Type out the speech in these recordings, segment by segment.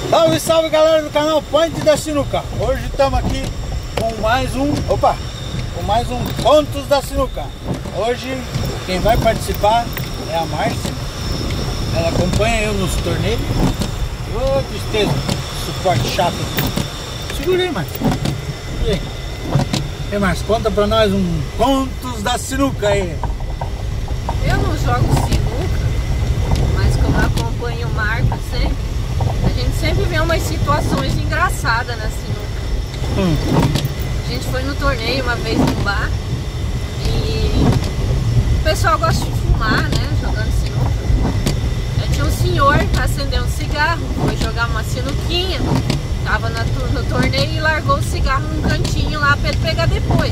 Salve, salve galera do canal Point da Sinuca. Hoje estamos aqui com mais um Contos da Sinuca. Hoje quem vai participar é a Márcia. Ela acompanha eu nos torneios. Ô, tristeza, suporte chato. Segura aí, Márcia. E aí? E Márcia, conta pra nós um Contos da Sinuca aí. Eu não jogo sinuca, mas como eu acompanho o Marco sempre, a gente sempre vê umas situações engraçadas na sinuca. A gente foi no torneio uma vez no bar e o pessoal gosta de fumar, né, jogando sinuca. Aí tinha um senhor que acendeu um cigarro, foi jogar uma sinuquinha, tava no torneio e largou o cigarro num cantinho lá pra ele pegar depois.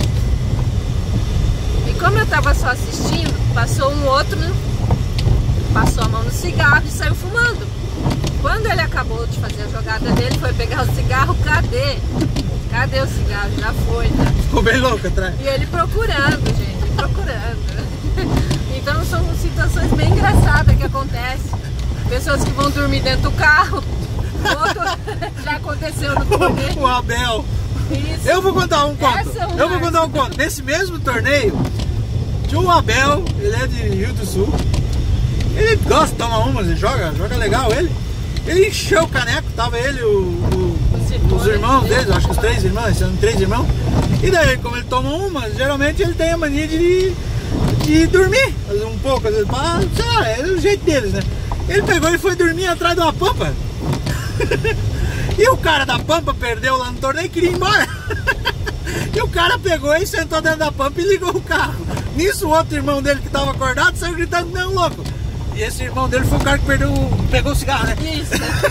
E como eu tava só assistindo, passou um outro, passou a mão no cigarro e saiu fumando. Quando ele acabou de fazer a jogada dele, foi pegar o cigarro, cadê? Cadê o cigarro? Já foi, né? Ficou bem louco atrás. E ele procurando, gente, procurando. Então são situações bem engraçadas que acontecem. Pessoas que vão dormir dentro do carro. Outro já aconteceu no torneio. O Abel. Isso. Eu vou contar um conto. Eu vou contar um conto. Nesse mesmo torneio, tinha o Abel, ele é de Rio do Sul. Ele gosta de tomar umas, ele joga legal ele. Ele encheu o caneco, tava ele, os irmãos dele, acho que os três irmãos, são três irmãos. E daí, como ele toma uma, geralmente ele tem a mania de dormir um pouco, às vezes, sei lá, é o jeito deles, né? Ele pegou e foi dormir atrás de uma pampa. E o cara da pampa perdeu lá no torneio e queria ir embora. E o cara pegou e sentou dentro da pampa e ligou o carro. Nisso o outro irmão dele que estava acordado saiu gritando, não, louco. E esse irmão dele foi o cara que pegou o cigarro, né? Isso.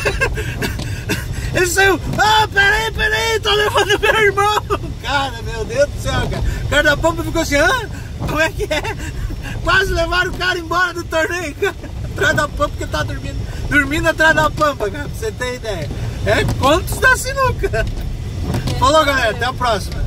Ele saiu, peraí, tô levando meu irmão. Cara, meu Deus do céu, cara. O cara da pampa ficou assim, como é que é? Quase levaram o cara embora do torneio, cara. Atrás da pampa, porque tá dormindo atrás da pampa, cara, pra você ter ideia. É Contos da Sinuca. Falou, galera, até a próxima.